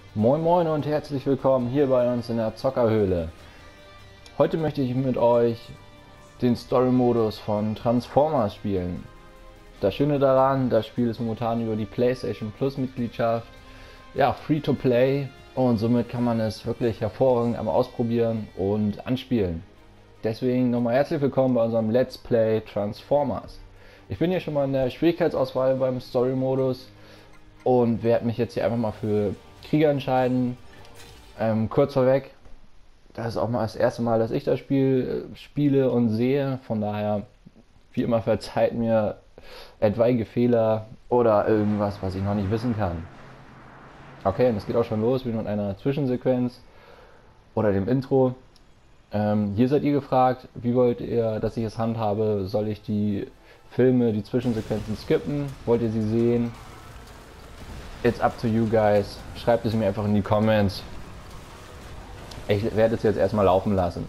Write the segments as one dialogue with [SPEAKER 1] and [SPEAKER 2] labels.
[SPEAKER 1] Moin Moin und herzlich willkommen hier bei uns in der Zockerhöhle. Heute möchte ich mit euch den Story-Modus von Transformers spielen. Das Schöne daran, das Spiel ist momentan über die PlayStation Plus Mitgliedschaft, ja, free to play, und somit kann man es wirklich hervorragend einmal ausprobieren und anspielen. Deswegen nochmal herzlich willkommen bei unserem Let's Play Transformers. Ich bin hier schon mal in der Schwierigkeitsauswahl beim Story-Modus und werde mich jetzt hier einfach mal für Krieger entscheiden. Kurz vorweg, das ist auch mal das erste Mal, dass ich das Spiel spiele und sehe. Von daher, wie immer, verzeiht mir etwaige Fehler oder irgendwas, was ich noch nicht wissen kann. Okay, und es geht auch schon los, wie mit einer Zwischensequenz oder dem Intro. Hier seid ihr gefragt, wie wollt ihr, dass ich es handhabe? Soll ich die Filme, die Zwischensequenzen skippen? Wollt ihr sie sehen? It's up to you guys. Schreibt es mir einfach in die Comments. Ich werde es jetzt erstmal laufen lassen.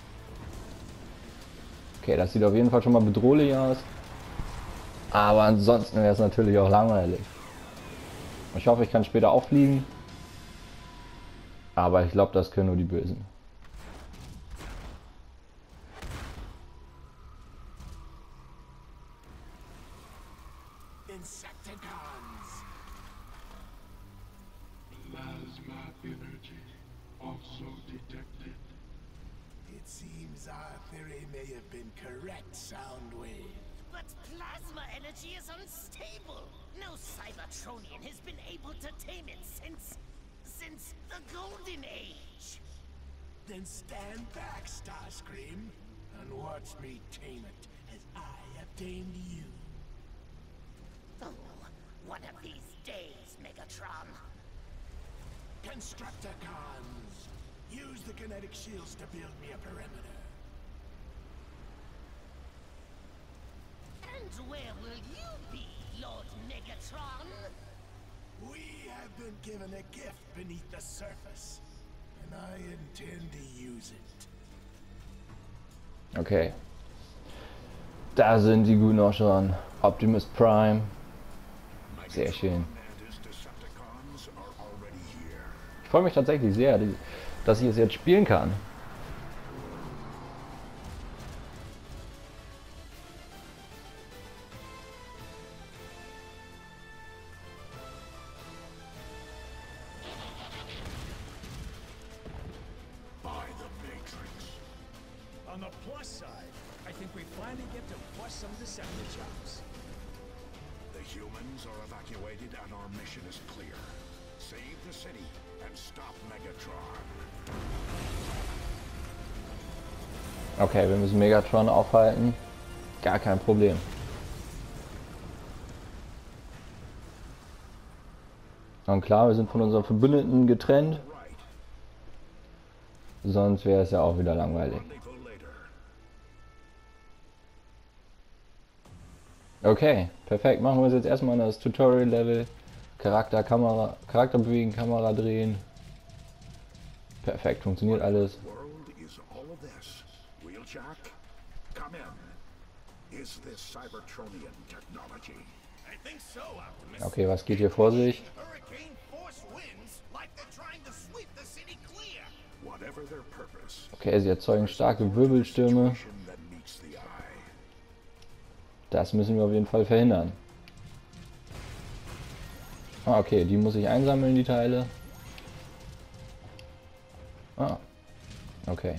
[SPEAKER 1] Okay, das sieht auf jeden Fall schon mal bedrohlich aus. Aber ansonsten wäre es natürlich auch langweilig. Ich hoffe, ich kann später auch fliegen. Aber ich glaube, das können nur die Bösen.
[SPEAKER 2] Insecticons!
[SPEAKER 3] Plasma energy also detected.
[SPEAKER 2] It seems our theory may have been correct, Soundwave.
[SPEAKER 4] But plasma energy is unstable. No Cybertronian has been able to tame it since the Golden Age.
[SPEAKER 2] Then stand back, Starscream, and watch me tame it as I have tamed you.
[SPEAKER 4] Oh, one of these days, Megatron.
[SPEAKER 2] Constructicons! Use the kinetic shields to build me a perimeter.
[SPEAKER 4] And where will you be, Lord Megatron?
[SPEAKER 2] We have been given a gift beneath the surface, and I intend to use it.
[SPEAKER 1] Okay. Da sind die Guten auch schon. Optimus Prime. Sehr schön. Ich freue mich tatsächlich sehr, dass ich es jetzt spielen kann.
[SPEAKER 2] By the Matrix.
[SPEAKER 5] On the plus side, I think we finally get to bust some Decepticons.
[SPEAKER 2] The humans are evacuated and our mission is clear. Save the city and stop Megatron.
[SPEAKER 1] Okay, wir müssen Megatron aufhalten. Gar kein Problem. Und klar, wir sind von unseren Verbündeten getrennt. Sonst wäre es ja auch wieder langweilig. Okay, perfekt. Machen wir uns jetzt erstmal das Tutorial-Level. Charakter, Kamera, Charakter bewegen, Kamera drehen. Perfekt, funktioniert alles.
[SPEAKER 2] World is all of this. Wheeljack, come in. Is this Cybertronian technology?
[SPEAKER 5] I think so, Optimus.
[SPEAKER 1] Okay, was geht hier vor sich?
[SPEAKER 5] Hurricane force winds, like they're trying to sweep the city clear.
[SPEAKER 2] Whatever their purpose,
[SPEAKER 1] Okay, sie erzeugen starke Wirbelstürme.
[SPEAKER 2] situation that meets the eye.
[SPEAKER 1] Das müssen wir auf jeden Fall verhindern. Ah, okay, die muss ich einsammeln, die Teile. Ah, okay.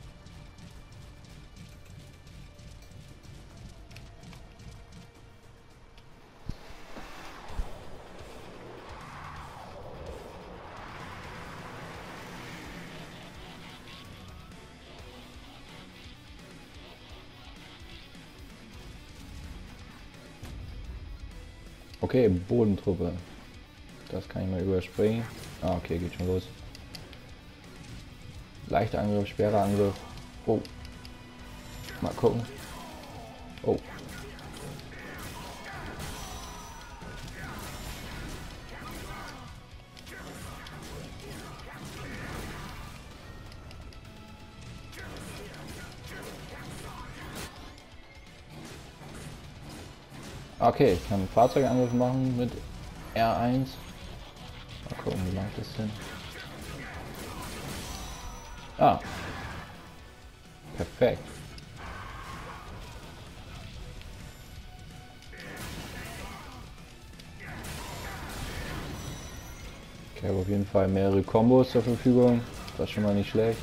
[SPEAKER 1] Okay, Bodentruppe. Das kann ich mal überspringen. Ah, okay, geht schon los. Leichter Angriff, schwerer Angriff. Oh. Mal gucken. Oh. Okay, ich kann Fahrzeugangriff machen mit R1. Mal gucken, wie mache ich das denn? Ah. Perfekt. Ich habe auf jeden Fall mehrere Kombos zur Verfügung. Das ist schon mal nicht schlecht.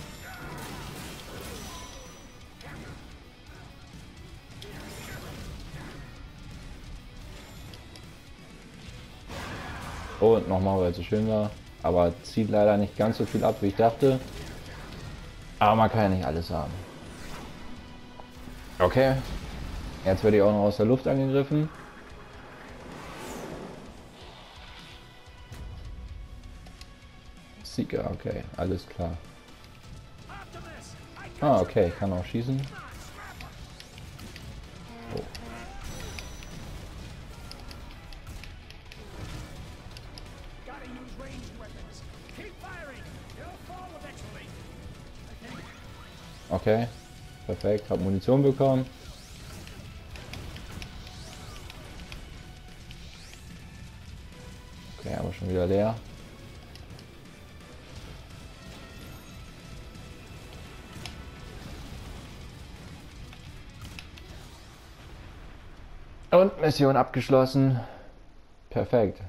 [SPEAKER 1] Und nochmal, weil es so schön war. Aber zieht leider nicht ganz so viel ab, wie ich dachte. Aber man kann ja nicht alles haben. Okay. Jetzt werde ich auch noch aus der Luft angegriffen. Sieger, okay, alles klar. Ah, okay, ich kann auch schießen. Oh. Okay, perfekt, hab Munition bekommen. Okay, aber schon wieder leer. Und Mission abgeschlossen. Perfekt.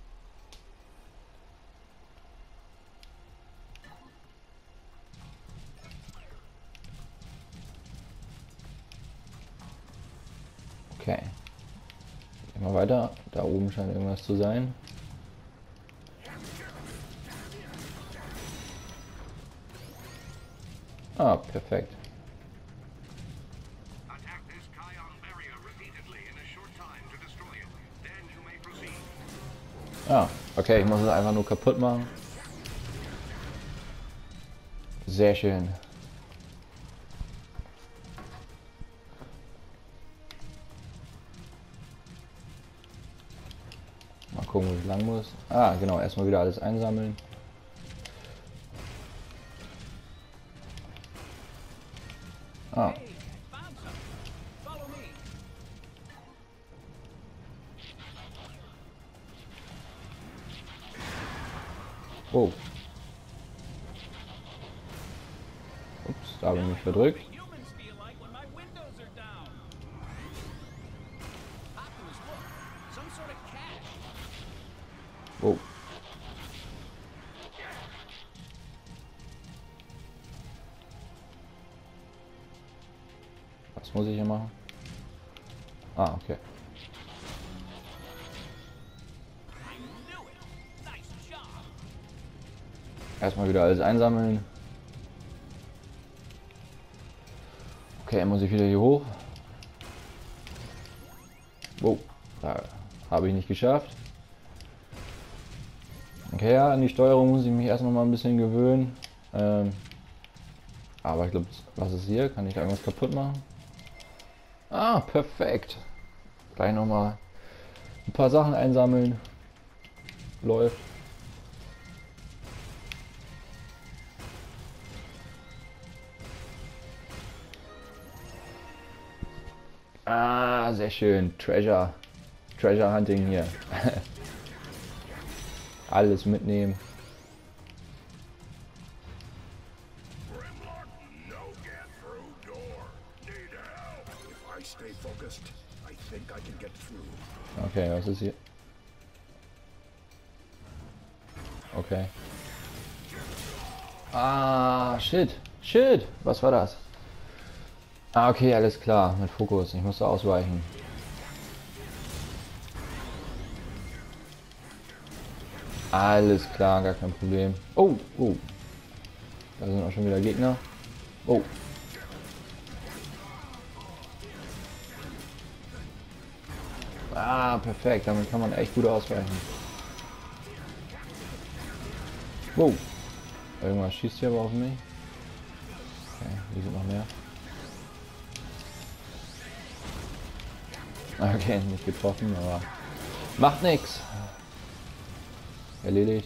[SPEAKER 1] Okay. Gehen wir weiter. Da oben scheint irgendwas zu sein. Ah, perfekt. Ah, okay, ich muss es einfach nur kaputt machen. Sehr schön. Mal gucken, wo ich lang muss. Ah, genau, erstmal wieder alles einsammeln. Ah. Oh. Ups, da habe ich mich verdrückt. Oh. Was muss ich hier machen? Ah, okay. Erstmal wieder alles einsammeln. Okay, muss ich wieder hier hoch. Wow, da habe ich nicht geschafft. Okay, ja, an die Steuerung muss ich mich erst noch mal ein bisschen gewöhnen. Aber ich glaube, was ist hier? Kann ich da irgendwas kaputt machen? Ah, perfekt. Gleich noch mal ein paar Sachen einsammeln. Läuft. Ah, sehr schön. Treasure Hunting hier. Alles mitnehmen.
[SPEAKER 2] Grimlock, no get through door. Need help. If I stay focused, I think I can get through.
[SPEAKER 1] Okay, was ist hier? Okay. Ah, shit. Shit. Was war das? Ah, okay, alles klar. Mit Fokus. Ich musste ausweichen. Alles klar, gar kein Problem. Oh, oh. Da sind auch schon wieder Gegner. Oh. Ah, perfekt. Damit kann man echt gut ausweichen. Wow. Irgendwas schießt hier aber auf mich. Okay, hier sind noch mehr. Okay, nicht getroffen, aber macht nichts. Erledigt.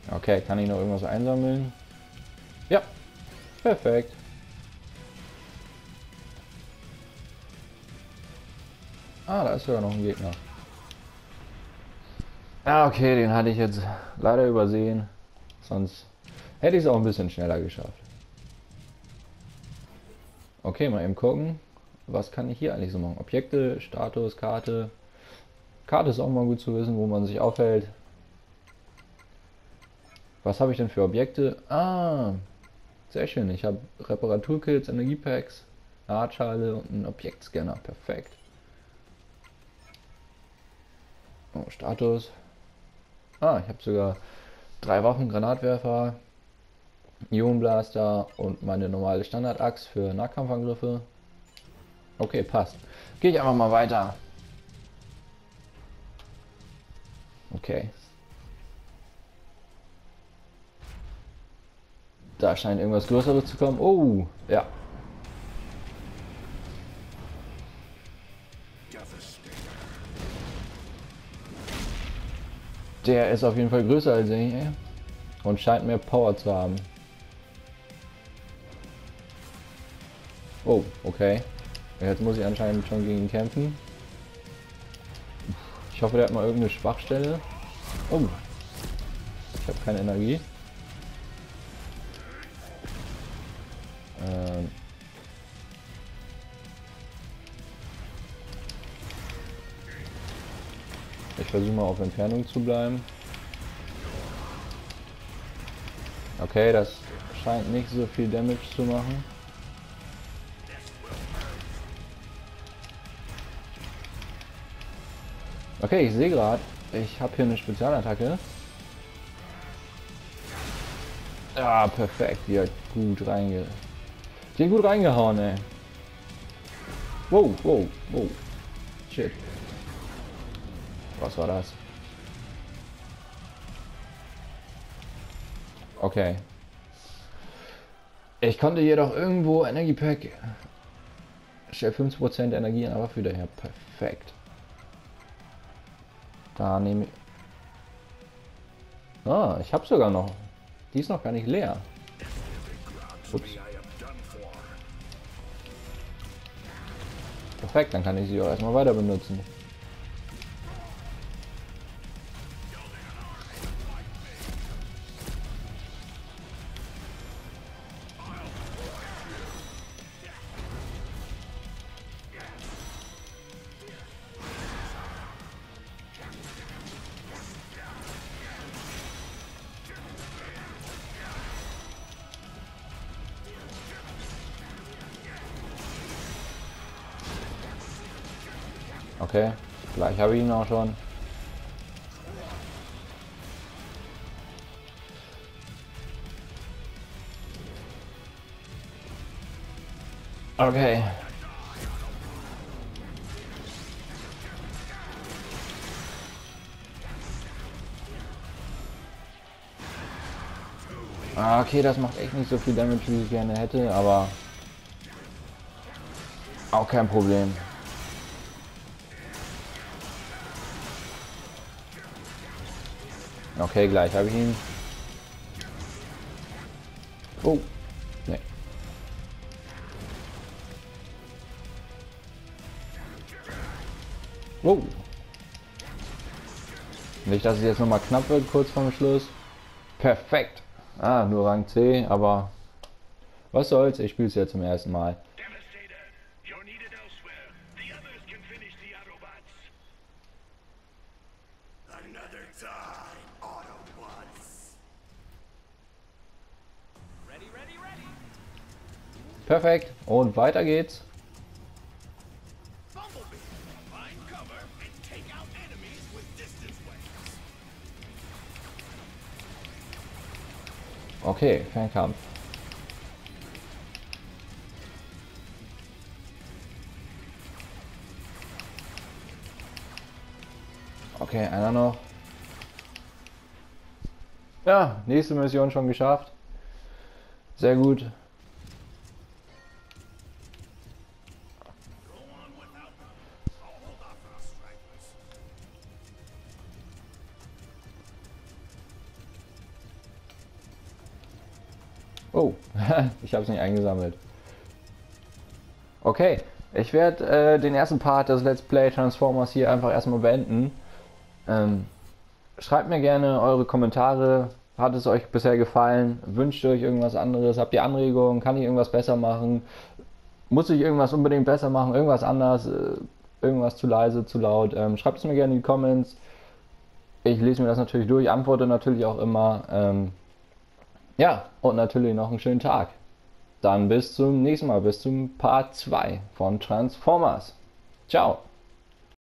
[SPEAKER 1] Okay, kann ich noch irgendwas einsammeln? Ja, perfekt. Ah, da ist sogar noch ein Gegner. Ah, okay, den hatte ich jetzt leider übersehen. Sonst hätte ich es auch ein bisschen schneller geschafft. Okay, mal eben gucken. Was kann ich hier eigentlich so machen? Objekte, Status, Karte. Karte ist auch mal gut zu wissen, wo man sich aufhält. Was habe ich denn für Objekte? Ah, sehr schön. Ich habe Reparaturkits, Energiepacks, eine Hartschale und einen Objektscanner. Perfekt. Oh, Status. Ah, ich habe sogar 3 Waffen, Granatwerfer, Ionenblaster und meine normale Standard-Axt für Nahkampfangriffe. Okay, passt. Gehe ich einfach mal weiter. Okay. Da scheint irgendwas Größeres zu kommen. Oh, ja. Der ist auf jeden Fall größer als ich und scheint mehr Power zu haben. Oh, okay. Jetzt muss ich anscheinend schon gegen ihn kämpfen. Ich hoffe, der hat mal irgendeine Schwachstelle. Oh, ich habe keine Energie. Ich versuche mal auf Entfernung zu bleiben. Okay, das scheint nicht so viel Damage zu machen. Okay, ich sehe gerade, ich habe hier eine Spezialattacke. Ah, perfekt, die hat gut reingehauen, ey. Wow, wow, wow. Shit. Was war das? Okay. Ich konnte jedoch irgendwo Energiepack. Stellt 50% Energie in der Waffe wieder her. Perfekt. Da nehme ich. Ah, ich habe sogar noch. Die ist noch gar nicht leer. Ups. Perfekt, dann kann ich sie auch erstmal weiter benutzen. Okay, gleich habe ich ihn auch schon. Okay. Okay, das macht echt nicht so viel Damage, wie ich gerne hätte, aber auch kein Problem. Okay, gleich habe ich ihn. Oh, ne. Oh. Nicht, dass es jetzt noch mal knapp wird, kurz vorm Schluss. Perfekt. Ah, nur Rang C, aber was soll's, ich spiele es ja zum ersten Mal. Perfekt, und weiter geht's. Okay, Fernkampf. Okay, einer noch. Ja, nächste Mission schon geschafft. Sehr gut. Oh, ich habe es nicht eingesammelt. Okay, ich werde den ersten Part des Let's Play Transformers hier einfach erstmal beenden. Schreibt mir gerne eure Kommentare. Hat es euch bisher gefallen? Wünscht ihr euch irgendwas anderes? Habt ihr Anregungen? Kann ich irgendwas besser machen? Muss ich irgendwas unbedingt besser machen? Irgendwas anders? Irgendwas zu leise, zu laut? Schreibt es mir gerne in die Comments. Ich lese mir das natürlich durch, antworte natürlich auch immer. Ja, und natürlich noch einen schönen Tag. Dann bis zum nächsten Mal, bis zum Part 2 von Transformers. Ciao!